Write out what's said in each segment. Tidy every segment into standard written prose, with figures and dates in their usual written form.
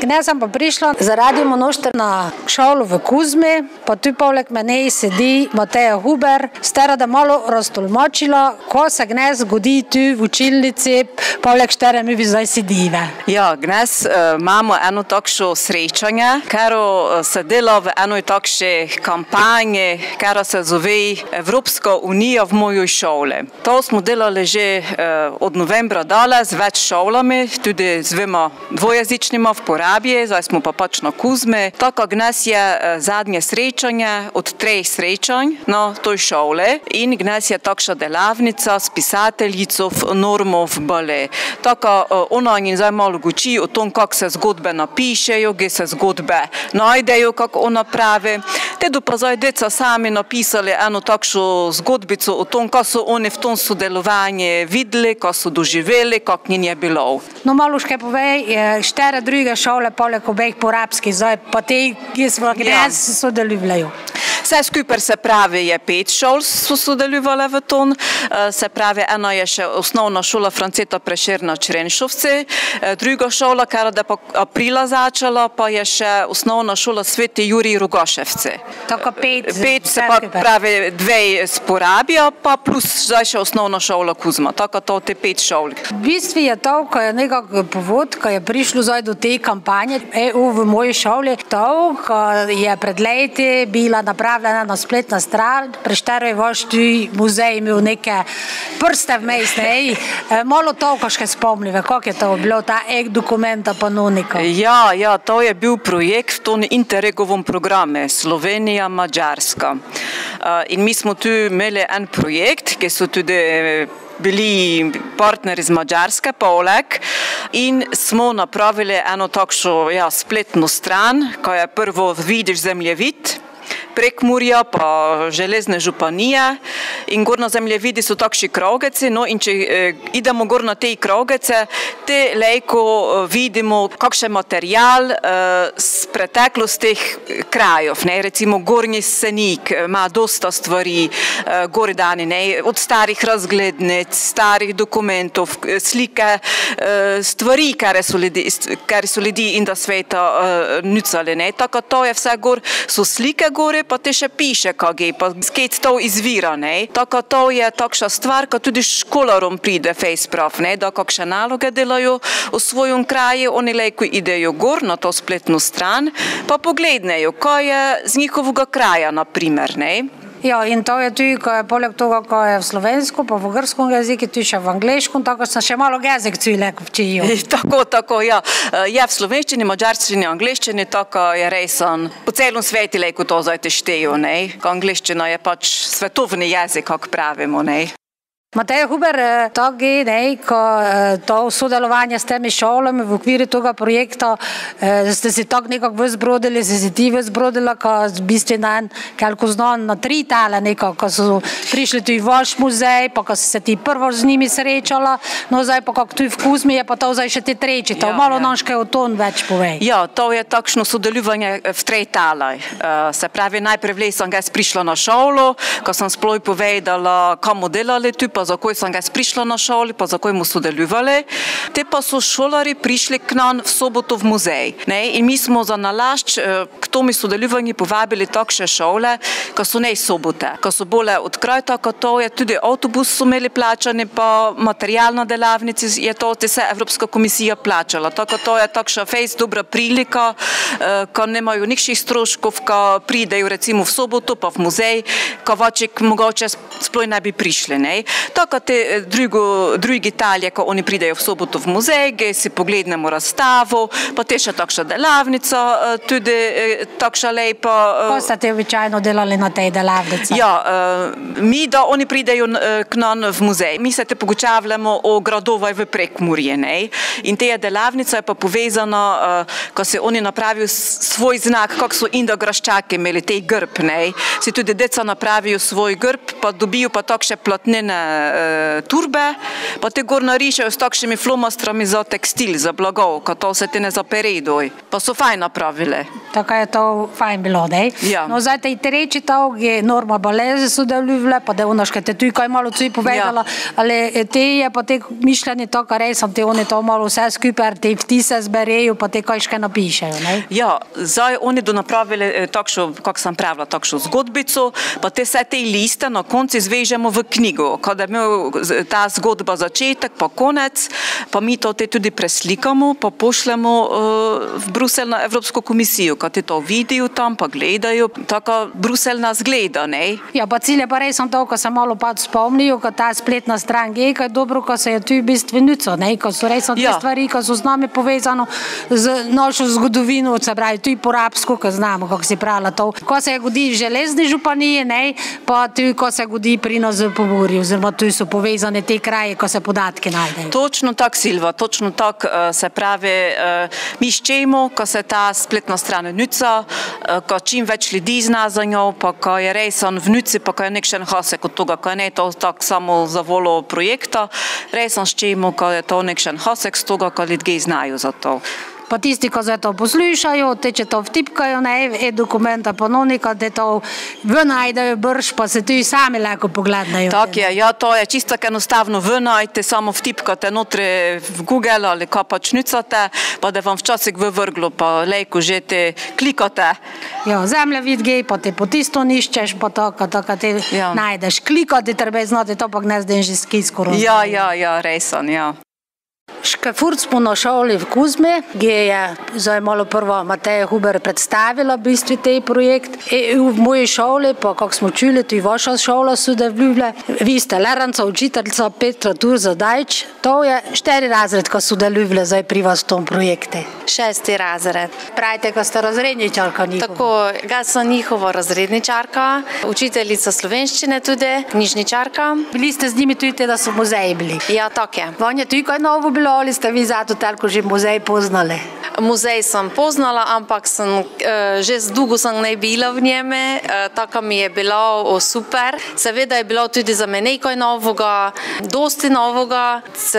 Kdaj sem pa prišla zaradi množstva na šolo v Kuzmi, pa tu poleg mene sedi Mateja Huber, stara da malo raztolmačila, ko se kdaj zgodi tu v učilnici, poleg štere mi bi zdaj sedive. Ja, kdaj imamo eno takšno srečanje, kero se dela v enoj takšne kampanje, kero se zove Evropska unija v mojoj šoli. To smo delali že od novembra dalje z več šolami, tudi z dvema dvojezičnima v Porabji, zdaj smo pa pač na Kuzmi. Tako gnes je zadnje srečanje od 3 srečanj na toj šole in gnes je takšna delavnica s pisateljico Normov Bale. Tako ona njim zdaj malo guči o tom, kako se zgodbe napišejo, gdje se zgodbe najdejo, kako ona pravi. Tedu pa zdaj deca sami napisali eno takšno zgodbico o tom, kako so oni v tom sodelovanje videli, kako so doživeli, kako njim je bilo. No malo še povej, štere druge šole poleg obeh porabskih, zdaj pa te, ki smo gdje sodelujejo. Vse skupaj se pravi je 5 šol so sodelovali v tom, se pravi ena je še osnovna šola Franceta Prešerna Črenšovci, druga šola, kar je pa aprila začela, pa je še osnovna šola Sveti Jurij Rogoševci. Tako 5. 5 se pa pravi 2 z Porabja, pa plus zdaj še osnovna šola Kuzma, tako to te 5 šol. V bistvu je to, ko je nekak povod, ko je prišlo zdaj do te kampanje EU v moji šoli, to, ko je pred leti bila napravljena na spletna stran, preštero je vaš tu muzej imel neke prste vmes, ne? Malo to, ko še spomnive, kako je to bilo, ta e-dokumenta panonika? Ja, to je bil projekt v tom Interregovom programe Slovenija-Mađarska. In mi smo tu imeli en projekt, ki so tudi bili partneri z Mađarske, poleg, in smo napravili eno takšno spletno stran, ko je prvo vidiš zemljevid, Prekmurja, pa železne županije in gor na zemljevidi so takšni krogeci, no in če idemo gor na te krogece, te lejko vidimo kakšen material z preteklosti teh krajev, ne, recimo Gornji Senik ima dosta stvari gori dani, ne, od starih razglednic, starih dokumentov, slike, stvari, kar so ljudi in da sveta nucali, ne, tako to je vse gor, so slike gori, pa te še piše kaj, pa skec to izvira, ne. Tako to je takšna stvar, ko tudi školarom pride fejsprav, ne, da kakšne naloge delajo v svojem kraju, oni lejko idejo gor na to spletno stran, pa poglednejo, kaj je z njihovega kraja, na primer, ne. Ja, in to je tudi, ko je poleg toga, ko je v slovensku, pa v grškom jeziku, tudi še v angleškom, tako sem še malo jezik leko včijo. Tako, ja. Je v slovenščini, mađarščini, angleščini, tako je resen. Po celom svetu leko to zdaj teštejo, ne. Angleščina je pač svetovni jezik, kako pravimo, ne. Mateja Huber, togi, ne, ko to sodelovanje s temi šolami v okviru toga projekta, ste si tako nekako vzbrodili, ste si ti vzbrodila, ko v bistvu kako znam na 3 tale nekako, ko so prišli tu v vaš muzej, pa ko si se ti prvo z njimi srečala, no zdaj pa kako tu v Kuzmi je pa to zdaj še ti treći, to malo nam še o tom več povej. Ja, to je takšno sodelovanje v 3 tale. Se pravi, najprej sem prišla na šolo, ko sem sploh povedala, kamo delali tu, pa za koj sem prišla na šoli, pa za koj mu sodeluvali. Te pa so šolari prišli k nam v soboto v muzej. Ne? In mi smo za nalašč k tomu sodelovanju povabili takšne šole, ko so ne sobote, ko so bole odkrajta, ko to je tudi avtobus so imeli plačani, pa material na delavnici je to se Evropska komisija plačala. Tako to je takšna fejs dobra prilika, ko nemajo nikših stroškov, ko pridejo recimo v soboto, pa v muzej, ko vaček mogoče sploh ne bi prišli. Ne? Tako te drugi talje, ko oni pridejo v soboto v muzej, gdje si poglednemo razstavo, pa te še takšna delavnica, tudi takšna lepa. Ko ste te običajno delali na tej delavnici? Ja, mi da oni pridejo k nam v muzej. Mi se te pogučavljamo o gradovaj v Prekmurje, ne? In te delavnica je pa povezana, ko se oni napravijo svoj znak, kako so Indograščaki imeli, tej grb, ne? Si tudi deca napravijo svoj grb, pa dobijo pa takšne platnene turbe, pa te gor narišajo s takšnimi flomastrami za tekstil, za blago, ko to se te ne zaperedoj. Pa so fajn napravile. Tako je to fajn bilo, ne? Ja. No, zdaj te treći tog je Norma Baleze sodelujala, pa da ono što te tu kaj malo cuj povedala, ali te je pa te mišljenje to, kar res te oni to malo vse skupaj, te vtise zberejo, pa te kaj še napišejo, ne? Ja, zdaj oni do napravili takšno, kako sem pravila, takšno zgodbico, pa te vse te liste na konci zvežemo v knjigo, kada je imel ta zgodba začetek, pa konec, pa mi to te tudi preslikamo, pa pošljemo v Bruselj na Evropsko komisijo, kad te to vidijo tam, pa gledajo, tako Bruselj nas gleda, ne? Ja, pa cilj je pa res to, ko se malo pa spomnijo, ko ta spletna stran je, kaj dobro, ko se je tu v bistvu nico, ne? Ko so res te stvari, ko so z nami povezano z našo zgodovino, se pravi, tu po rabsko, ko znamo, kako si pravila to. Ko se je godi v železni županiji, ne? Pa tu, ko se godi pri nas v Pomurju, oziroma tu so povezane te kraje, ko se podatke najdejo. Točno tak, Silva, točno tak, se pravi, mi ščemo, ko se ta spletna stran nica, ko čim več ljudi zna za njo, pa ko je res on v nici, pa ko je nekšen hasek od toga, ko je ne to tak samo za volo projekta, res on ščemo, ko je to nekšen hasek z toga, ko ljudje znajo za to. Pa tisti, ko se to poslušajo, te če to vtipkajo na e-dokumenta ponovnika, te to vnajdejo brž, pa se tudi sami lahko pogledajo. Tak je, ja, to je čisto enostavno vnajte, samo vtipkate notri v Google ali kaj pač nicate, pa da vam včasih vrglo, pa lejko že te klikate. Ja, zemljevid gej, pa te po tisto niščeš, pa to, ko te najdeš. Klikati treba znati, to pa ne zdaj že skoro. Ja, resan, ja. Furt smo na šoli v Kuzmi, gdje je zdaj malo prvo Mateja Huber predstavila v bistvu tej projekt. V moji šoli, pa kako smo čuli, tudi vaša šola sodeluje. Vi ste Leranca, učiteljica Petra Turza-Dajč. To je 4 razred, ko sodeluje zdaj pri vas v tom projekte. 6. razred. Pravite, ko ste razredničarka njihova. Tako, jaz sem njihova razredničarka, učiteljica slovenščine tudi, knjižničarka. Bili ste z njimi tudi, da so muzeji bili? Ja, tako je. Vam je tudi kaj novo bilo, ali ste vi zato toliko že muzej poznali? Muzej sem poznala, ampak že dolgo sem ne bila v njeme, tako mi je bilo super. Seveda je bilo tudi za me nekaj novega, dosti novega,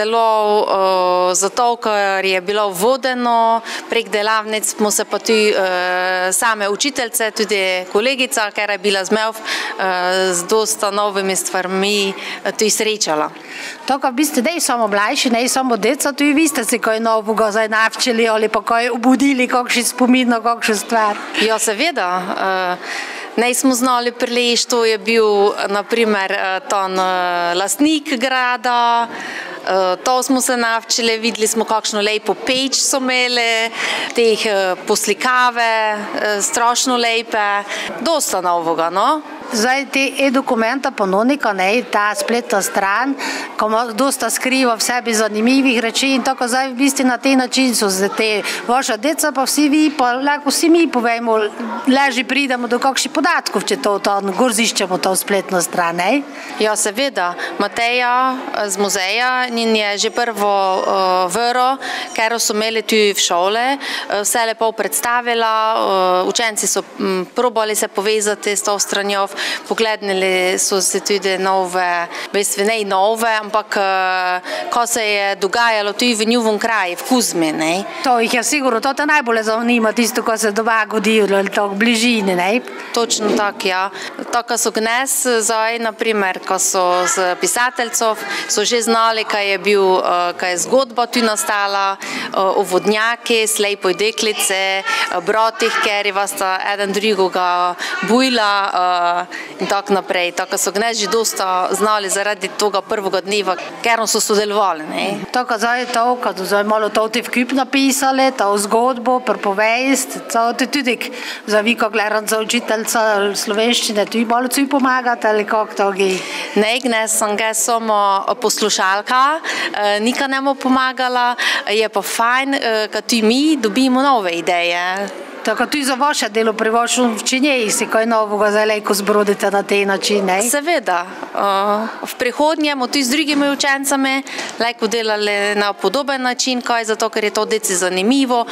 celo zato, ker je bilo vodeno prek delavnic, smo se pa tudi same učiteljice, tudi kolegica, ker je bila zmev, z dosta novimi stvarmi tudi srečala. Tako v bistvu ne samo mlajši, ne samo deca, tudi vi ste se kaj novega zdaj navčili ali pa kaj obudili, kakšen spomin na kakšen stvar? Ja, seveda. Ne smo znali prileči, to je bil naprimer ton lastnik grada, to smo se navčili, videli smo kakšno lepo peč so imeli, teh poslikave, strašno lepe, dosta novega, no? Zdaj te e-dokumenta ponovnika, ta spletna stran, ko ima dosta skriva v sebi zanimivih reči in tako zdaj v bistvu na te način so te vaša deca, pa vsi vi, pa lahko vsi mi povemo, leži pridemo do kakšnih podatkov, če to gorziščemo to spletno stran, ne? Ja, seveda. Mateja z muzeja njen je že prvo vero, ker so imeli tudi v šole, vse lepo predstavila, učenci so probali se povezati s to stranjo, pogledali so se tudi nove, bistvu ne nove, ampak ko se je dogajalo tudi v njihovem kraju, v Kuzmi, ne? To jih je sigurno, to te najbolje zanima, tisto, ko se doma godi, to v bližini, ne? Točno tako, ja. Tako so gnes zdaj, naprimer, ko so z pisateljcov, so že znali, kaj je zgodba tu nastala, o vodnjaki, slepoj deklice, bratih, ker je vas ta eden drugoga bujla in tako naprej. Tako so gnes že dosta znali zaradi toga prvega dneva, ker so sodelovali, ne? Tako zdaj to, kad zdaj malo to ti vkup napisali, to zgodbo, pripovest, to ti tudi za vi, ko gledam za učiteljica slovenščine, tudi malo cuj pomagate ali kako to gre? Ne, gnes sem ga samo poslušalka, nikaj ne mu pomagala, je pa fajn, kad tudi mi dobimo nove ideje. Tako tudi za vaše delo pri vašem včinjeji si kaj novega zdaj, ko zbrodite na tej način, ne? Seveda. V prihodnje bomo tudi z drugimi učencami lahko delali na podoben način, kaj zato, ker je to deci zanimivo.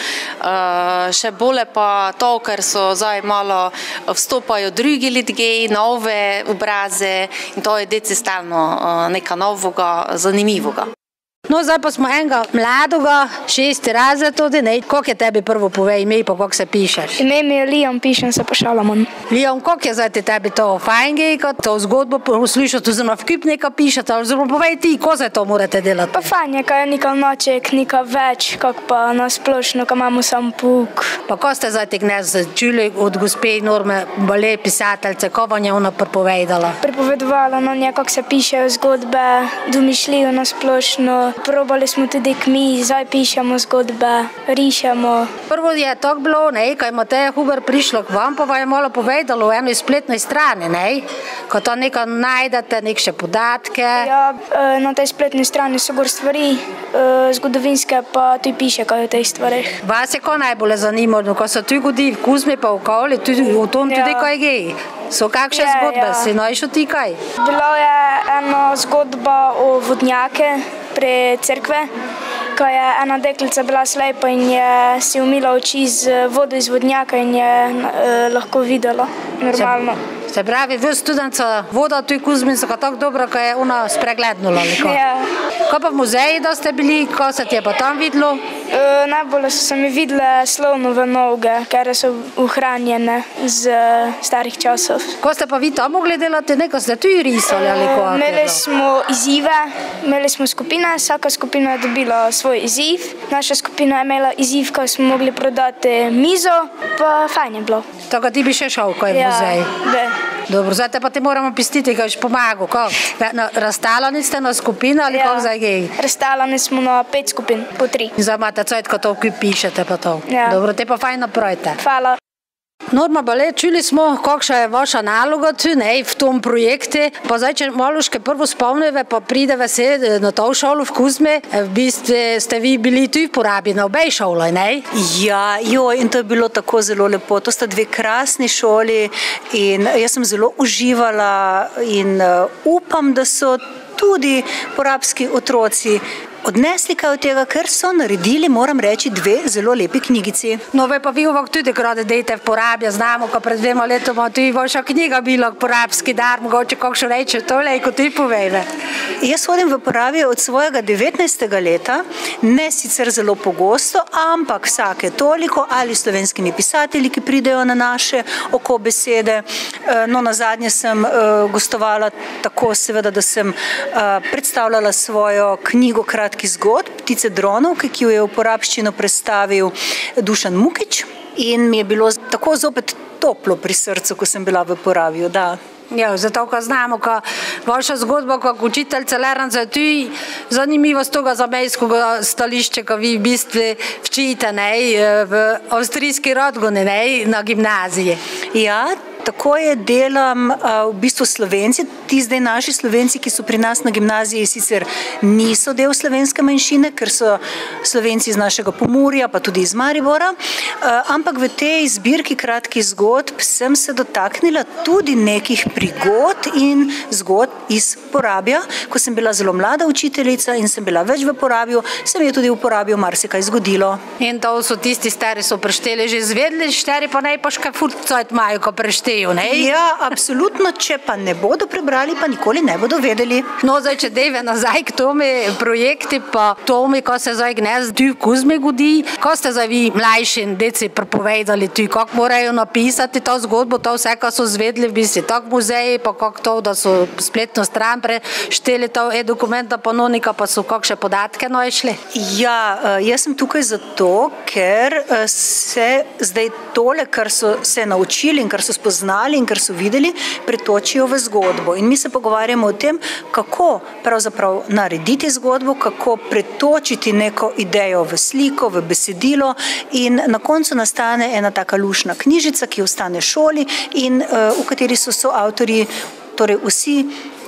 Še bolje pa to, ker so zdaj malo vstopajo drugi ljudje, nove obraze in to je deci stalno nekaj novega, zanimivega. No, zdaj pa smo enega mladega, 6. razred tudi, ne? Kako je tebi prvo povej ime, pa kako se pišeš? Ime mi je Liam, pišem se pa Šalamon. Liam, kako je zdaj tebi to fajn gej, ko to zgodbo poslušati, oziroma v kip nekaj pišete, oziroma povej ti, ko se to morate delati? Pa fajn je, kaj je nekaj noček, nekaj več, kak pa nasplošno, ko imamo sam pouk. Pa ko ste zdaj gnes čuli od gospe Norme Bale, pisateljce, ko vam je ona pripovedala? Pripovedovala nam je, kako se pišejo zgodbe, domišljijo nasplošno. Probali smo tudi kmi, zdaj pišemo zgodbe, rišemo. Prvo je tako bilo, ne, ko je Mateja Huber prišla k vam, pa vam je malo povedalo o eni spletnej strani, ne, ko to nekaj najdete, nekše podatke. Ja, na tej spletni strani so gor stvari zgodovinske, pa tudi piše kaj o tej stvarih. Vas je ko najbolj zanimalo, ko so tu godi v Kuzmi pa v Kavli, o tom tudi kaj gej? So kakšne zgodbe, si našel ti kaj? Bila je ena zgodba o vodnjake pri cerkve, ko je ena deklica bila slepa in je si umila oči z vodo iz vodnjaka in je lahko videla normalno. Se pravi, vi študenca voda tu v Kuzmi so tako dobra, ko je ona spreglednula. Ja. Ko pa v muzeji, da ste bili, ko se ti je pa tam videlo? Najbolj so se mi videle slonove noge, ker so ohranjene z starih časov. Ko ste pa vi tam mogli delati, neko ste tu risali ali kako? Imeli smo izzive, imeli smo skupine, vsaka skupina je dobila svoj izziv. Naša skupina je imela izziv, ko smo mogli prodati mizo, pa fajn je bilo. Tako ti bi še šel, ko je v muzej? Ja, dobro, zdaj te pa ti moramo pistiti, kaj boš pomagal. Razstalani ste na skupino ali kako zdaj gej? Razstalani smo na 5 skupin, po 3. Zdaj imate cajt, ko to pišete pa to. Ja. Dobro, te pa fajn napravite. Hvala. Norma Bale, čuli smo, kakšna je vaša naloga tu, ne, v tom projektu. Pa zdaj, če maloške prvo spomnive, pa prideve se na to šolo v Kuzmi, v bistvu ste vi bili tu v porabi na obej šoli, ne? Ja, in to je bilo tako zelo lepo. To sta dve krasni šoli in jaz sem zelo uživala in upam, da so tudi porabski otroci odnesli kaj od tega, ker so naredili, moram reči, 2 zelo lepi knjigici. No, pa vi ovak tudi krat dejte v porabi, znamo, ko pred 2 letoma tu je vaša knjiga bila porabski dar, mogoče kakšno reče tole, ko ti povede. Jaz hodim v porabi od svojega 19. leta, ne sicer zelo pogosto, ampak vsake toliko ali slovenskimi pisatelji, ki pridejo na naše oko besede. No, nazadnje sem gostovala tako seveda, da sem predstavljala svojo knjigo kratkih zgodb, Ptice dronovke, ki jo je v porabščino predstavil Dušan Mukič in mi je bilo tako zopet toplo pri srcu, ko sem bila v porabi, da. Ja, zato, ko znamo, ko vaša zgodba, kot učiteljica Leranca je tu zanimiva z toga zamejskega stališča, ko vi v bistvu včite, ne, v avstrijski Rodguni, ne, na gimnaziji. Ja, tako je, delam v bistvu Slovenci, ti zdaj naši Slovenci, ki so pri nas na gimnaziji, sicer niso del slovenske manjšine, ker so Slovenci iz našega Pomurja, pa tudi iz Maribora, ampak v tej zbirki kratkih zgodb sem se dotaknila tudi nekih prigod in zgodb iz Porabja. Ko sem bila zelo mlada učiteljica in sem bila več v Porabju, se mi je tudi v Porabju marsikaj zgodilo. In to so tisti stari so prešteli že izvedli, šteri pa naj pa škaj furcajt imajo, ko preštejo. Ja, absolutno, če pa ne bodo prebrali, pa nikoli ne bodo vedeli. No, zdaj, če dejve nazaj k tome projekti, pa tome, ko se zdaj gnez tu v Kuzmi godi, ko ste zdaj vi mlajši deci prepovedali tu, kako morajo napisati to zgodbo, to vse, ko so zvedli v bistvu, tako muzeji, pa kako to, da so spletno stran prešteli to e-dokumenta, ponovnika, pa so kakšne podatke našli? Ja, jaz sem tukaj zato, ker se zdaj tole, kar so se naučili in kar so spoznali in kar so videli, pretočijo v zgodbo. In mi se pogovarjamo o tem, kako pravzaprav narediti zgodbo, kako pretočiti neko idejo v sliko, v besedilo in na koncu nastane ena taka lušna knjižica, ki ostane šoli in v kateri so soavtorji, torej vsi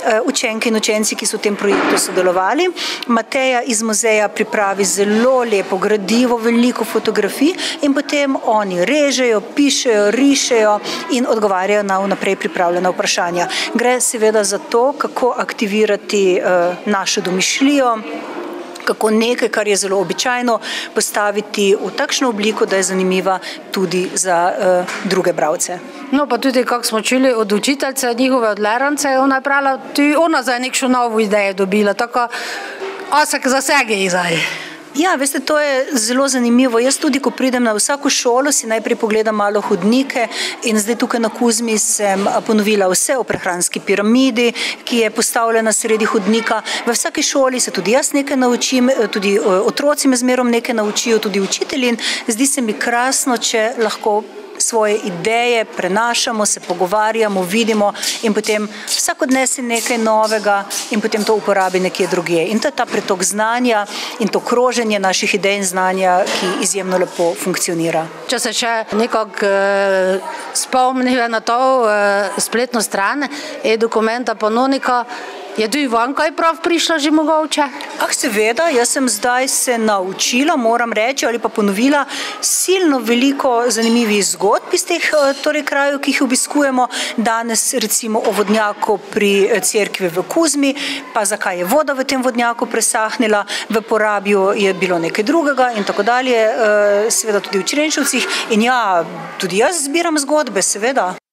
učenke in učenci, ki so v tem projektu sodelovali. Mateja iz muzeja pripravi zelo lepo gradivo, veliko fotografij in potem oni režejo, pišejo, rišejo in odgovarjajo na vnaprej pripravljena vprašanja. Gre seveda za to, kako aktivirati našo domišljijo, kako nekaj, kar je zelo običajno, postaviti v takšno obliko, da je zanimiva tudi za druge bralce. No, pa tudi, kako smo čuli od učiteljice, njihove od lerance, ona je pravila, tudi ona zdaj nekšno novo idejo dobila, tako osek za sege zdaj. Ja, veste, to je zelo zanimivo. Jaz tudi, ko pridem na vsako šolo, si najprej pogledam malo hodnike in zdaj tukaj na Kuzmi sem ponovila vse o prehranski piramidi, ki je postavljena sredi hodnika. V vsaki šoli se tudi jaz nekaj naučim, tudi otroci me zmerom nekaj naučijo, tudi učitelji. In zdi se mi krasno, če lahko svoje ideje prenašamo, se pogovarjamo, vidimo in potem vsak odnese nekaj novega in potem to uporabi nekje drugje. In to je ta pretok znanja in to kroženje naših idej in znanja, ki izjemno lepo funkcionira. Če se še nekako spomniva na to spletno stran e-dokumenta Panonika, je tudi vam kaj prav prišlo že mogoče? Seveda, jaz sem zdaj se naučila, moram reči, ali pa ponovila silno veliko zanimivih zgodb iz teh krajev, ki jih obiskujemo. Danes recimo o vodnjaku pri cerkvi v Kuzmi, pa zakaj je voda v tem vodnjaku presahnila, v Porabju je bilo nekaj drugega in tako dalje, seveda tudi v Črenšovcih. In ja, tudi jaz zbiram zgodbe, seveda.